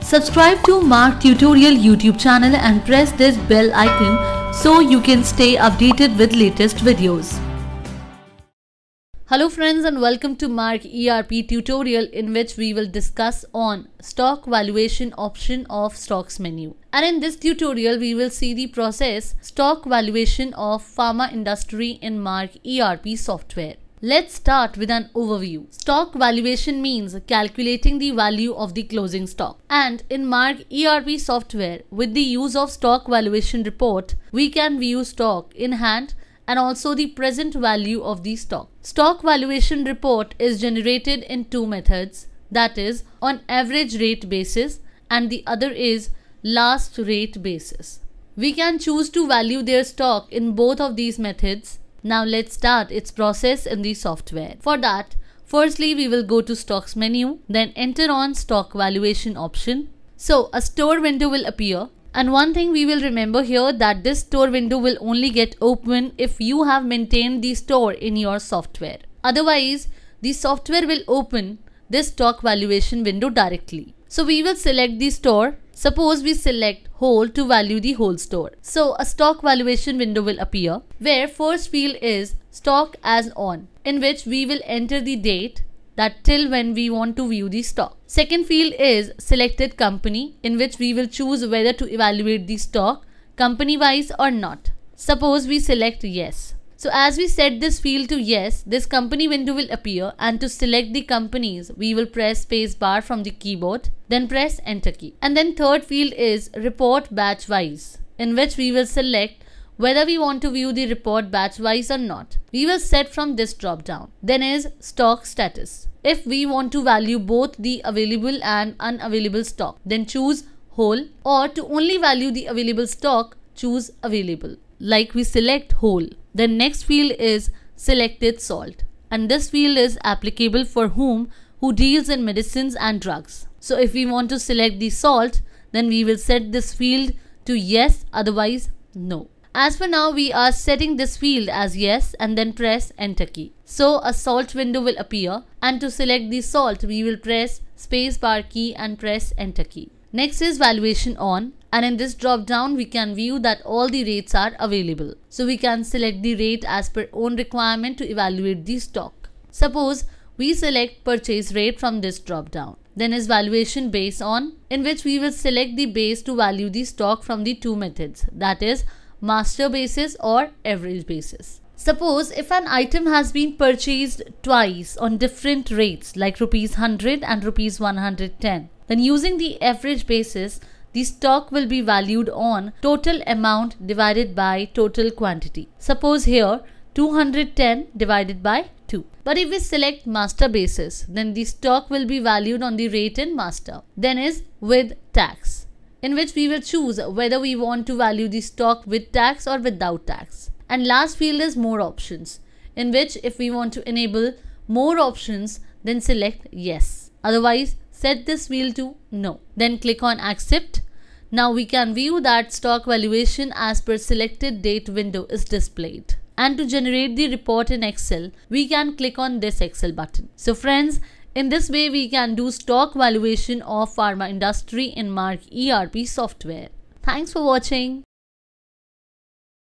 Subscribe to Marg Tutorial YouTube channel and press this bell icon so you can stay updated with latest videos. Hello friends and welcome to Marg ERP tutorial in which we will discuss on stock valuation option of stocks menu. And in this tutorial we will see the process stock valuation of pharma industry in Marg ERP software. Let's start with an overview. Stock valuation means calculating the value of the closing stock. And in Marg ERP software, with the use of stock valuation report, we can view stock in hand and also the present value of the stock. Stock valuation report is generated in two methods, that is on average rate basis and the other is last rate basis. We can choose to value their stock in both of these methods. Now let's start its process in the software. For that, firstly we will go to stocks menu, then enter on stock valuation option. So a store window will appear. And one thing we will remember here that this store window will only get open if you have maintained the store in your software. Otherwise, the software will open this stock valuation window directly. So we will select the store. Suppose we select whole to value the whole store. So a stock valuation window will appear where first field is stock as on, in which we will enter the date that till when we want to view the stock. Second field is selected company, in which we will choose whether to evaluate the stock company wise or not. Suppose we select yes. So as we set this field to yes, this company window will appear, and to select the companies we will press space bar from the keyboard, then press enter key. And then third field is report batch wise, in which we will select whether we want to view the report batch wise or not. We will set from this drop down. Then is stock status. If we want to value both the available and unavailable stock, then choose whole, or to only value the available stock, choose available. Like we select whole. The next field is selected salt, and this field is applicable for who deals in medicines and drugs. So if we want to select the salt, then we will set this field to yes, otherwise no. As for now, we are setting this field as yes and then press enter key. So a salt window will appear, and to select the salt we will press space bar key and press enter key. Next is valuation on, and in this drop down we can view that all the rates are available. So we can select the rate as per own requirement to evaluate the stock. Suppose we select purchase rate from this drop down. Then is valuation base on, in which we will select the base to value the stock from the two methods, that is master basis or average basis. Suppose if an item has been purchased twice on different rates like rupees 100 and rupees 110, then using the average basis, the stock will be valued on total amount divided by total quantity. Suppose here 210 divided by 2. But if we select master basis, then the stock will be valued on the rate in master. Then is with tax, in which we will choose whether we want to value the stock with tax or without tax. And last field is more options, in which if we want to enable more options, then select yes. Otherwise, set this field to no. Then click on accept. Now we can view that stock valuation as per selected date window is displayed. And to generate the report in Excel, we can click on this Excel button. So friends, in this way we can do stock valuation of pharma industry in Marg ERP software. Thanks for watching.